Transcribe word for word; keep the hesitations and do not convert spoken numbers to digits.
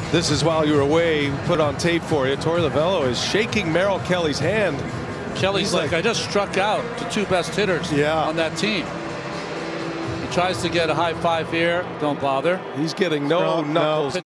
This is while you were away. Put on tape for you. Torey Lovullo is shaking Merrill Kelly's hand. Kelly's He's like, like, I just struck out the two best hitters yeah. on that team. He tries to get a high five here. Don't bother. He's getting no No, no. knuckles.